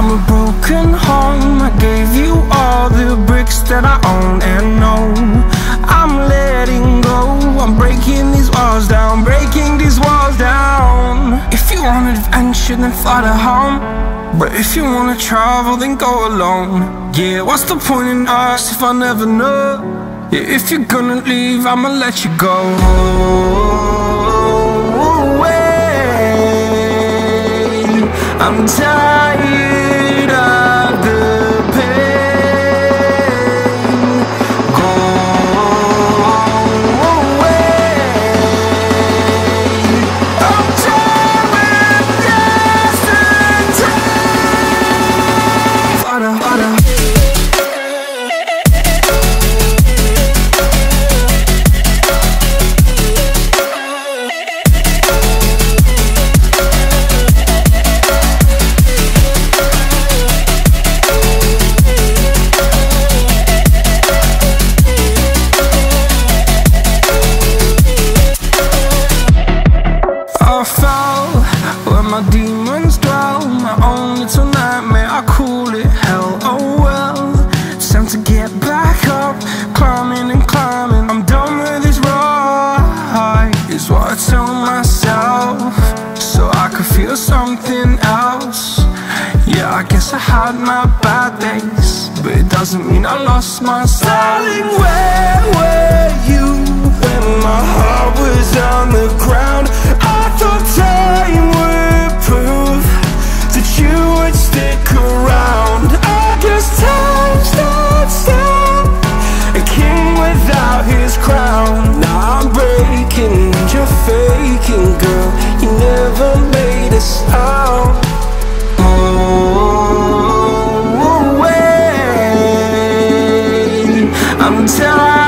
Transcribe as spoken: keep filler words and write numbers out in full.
I'm a broken home. I gave you all the bricks that I own and know. I'm letting go, I'm breaking these walls down, breaking these walls down. If you want adventure, then fly to home. But if you wanna travel, then go alone. Yeah, what's the point in us if I never know? Yeah, if you're gonna leave, I'ma let you go. I'm tired of the pain. Go away. I'm tired with yesterday. Harder, harder. I fell where my demons dwell, my own little nightmare, I call it hell. Oh well, it's time to get back up, climbing and climbing. I'm done with this ride, is what I tell myself, so I could feel something else. Yeah, I guess I had my bad days, but it doesn't mean I lost my style. Darling, where were you when my heart was on the ground? I thought time would prove that you would stick around. I guess time stood still, a king without his crown. Now I'm breaking and you're faking, girl, you never made a sound. Oh, wait, I'm tired.